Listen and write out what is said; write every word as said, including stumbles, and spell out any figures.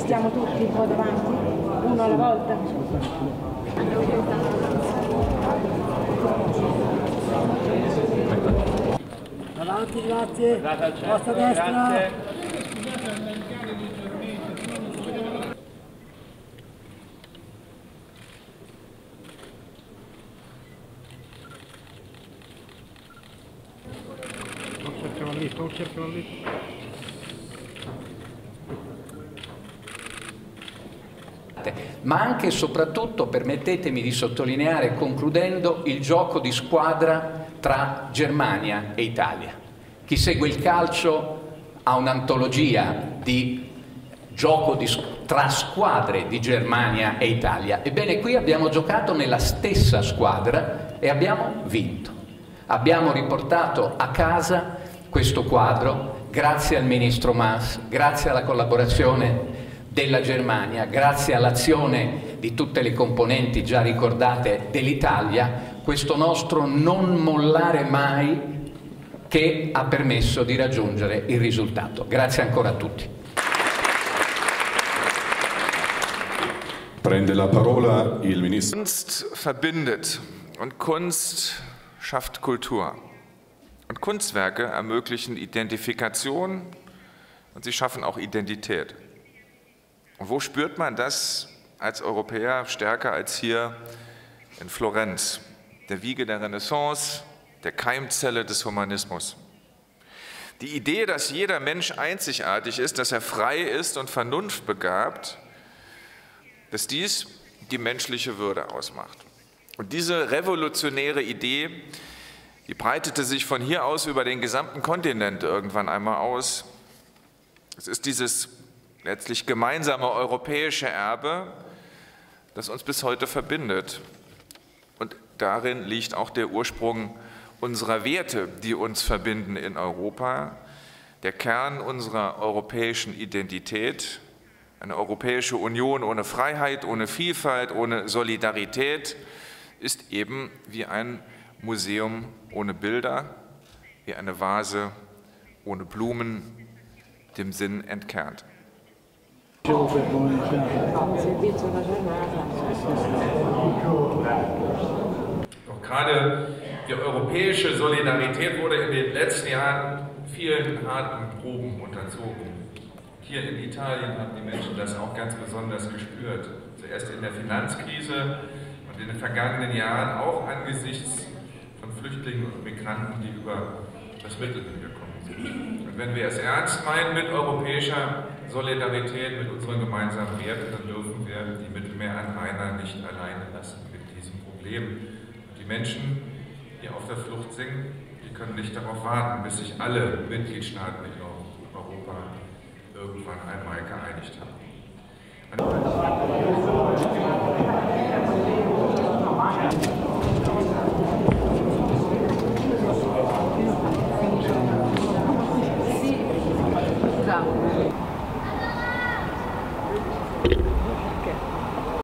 Stiamo tutti un po' davanti, uno alla volta. Avanti, grazie. Vostra destra. Cercano lì, cercano lì. Ma anche e soprattutto, permettetemi di sottolineare, concludendo, il gioco di squadra tra Germania e Italia. Chi segue il calcio ha un'antologia di gioco di, tra squadre di Germania e Italia. Ebbene, qui abbiamo giocato nella stessa squadra e abbiamo vinto. Abbiamo riportato a casa questo quadro grazie al ministro Maas, grazie alla collaborazione della Germania, grazie all'azione di tutte le componenti già ricordate dell'Italia, questo nostro non mollare mai che ha permesso di raggiungere il risultato. Grazie ancora a tutti. Prende la parola il ministro. Kunst verbindet und Kunst schafft Kultur. Und Kunstwerke ermöglichen Identifikation und sie schaffen auch Identität. Und wo spürt man das als Europäer stärker als hier in Florenz, der Wiege der Renaissance, der Keimzelle des Humanismus? Die Idee, dass jeder Mensch einzigartig ist, dass er frei ist und vernunftbegabt, dass dies die menschliche Würde ausmacht. Und diese revolutionäre Idee, die breitete sich von hier aus über den gesamten Kontinent irgendwann einmal aus. Es ist dieses letztlich gemeinsame europäische Erbe, das uns bis heute verbindet. Und darin liegt auch der Ursprung unserer Werte, die uns verbinden in Europa, der Kern unserer europäischen Identität, eine Europäische Union ohne Freiheit, ohne Vielfalt, ohne Solidarität, ist eben wie ein Museum ohne Bilder, wie eine Vase ohne Blumen, dem Sinn entkernt. Auch gerade die europäische Solidarität wurde in den letzten Jahren vielen harten Proben unterzogen. Hier in Italien haben die Menschen das auch ganz besonders gespürt. Zuerst in der Finanzkrise und in den vergangenen Jahren auch angesichts von Flüchtlingen und Migranten, die über das Mittelmeer gekommen sind. Und wenn wir es ernst meinen mit europäischer Solidarität, mit unseren gemeinsamen Werten, dann dürfen wir die Mittelmeeranrainer nicht alleine lassen mit diesem Problem. Und die Menschen, die auf der Flucht sind, die können nicht darauf warten, bis sich alle Mitgliedstaaten in Europa irgendwann einmal geeinigt haben.